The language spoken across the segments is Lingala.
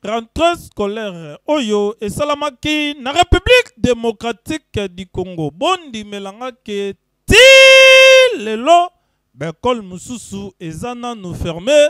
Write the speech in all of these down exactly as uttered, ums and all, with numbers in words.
rentrée scolaire oyo et salamaki na République démocratique du Congo bondi melanga ke ti lelo bekol mususu ezana nous fermer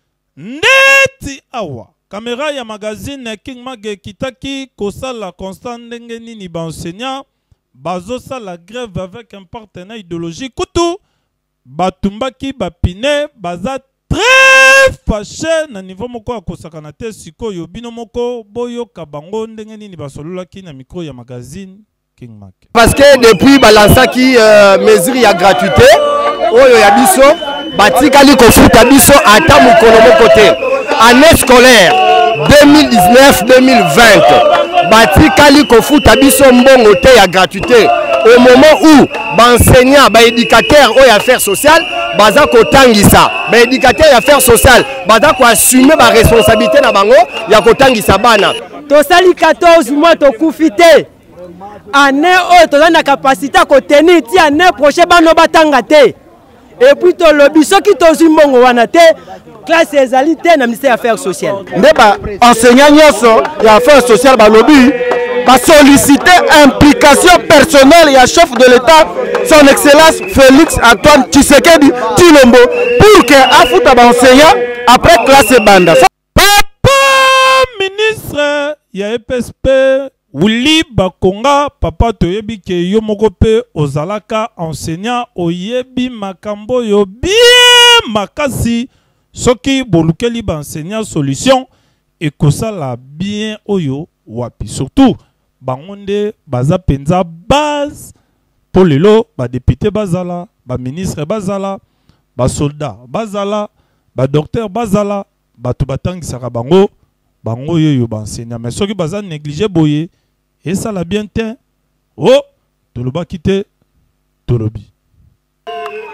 ndeti awa caméra ya magazine King Mage kitaki kosala constant ndenge nini ba enseignant bazo sala grève avec un partenaire idéologique kutu batumbaki bapine baza très fâché na niveau moko ya kosakana te sikoyo bino moko boyo kabango ndenge nini basololaki na micro ya magazine King Mac. Parce que depuis balansaki euh, mesure ya gratuité oyo ya biso batikali kofuta biso ata mukolo moko te année scolaire deux mille dix-neuf deux mille vingt batikali kofuta biso mbongo te ya gratuité au moment où baenseignant baéducateur oyo affaires sociales baza kotangisa baéducateur ya affaires sociales baza ko assumer ba responsabilité na bango ya kotangisa bana tosali quatorze mois tokufi te année oyo toza na capacité ko tenir ti année prochaine bano batanga te et puis tolobi soki tozwi mbongo wana te classe ezali te na ministère affaires sociales nde ba enseignant nyonso ya affaires sociales balobi ba solliciter implication personnelle ya chef de l'État son excellence Félix Antoine Tshisekedi Tshilombo pour que afuta ba enseignant après classe banda. Papa ministre ya E P S P Wuli Bakonga papa toyebi ke yo moko pe ozalaka enseignant oyebi makambo yo bien makasi soki bolukeli ba enseignant solution ekosala bien oyo wapi surtout bangonde baza penza base pour lelo ba député bazala ba ministre bazala ba soldat bazala ba docteur bazala batu batangisaka bango bango yo yo ba enseignant mais soki baza négligé boye et ça la bien teint oh toloba kité tolobi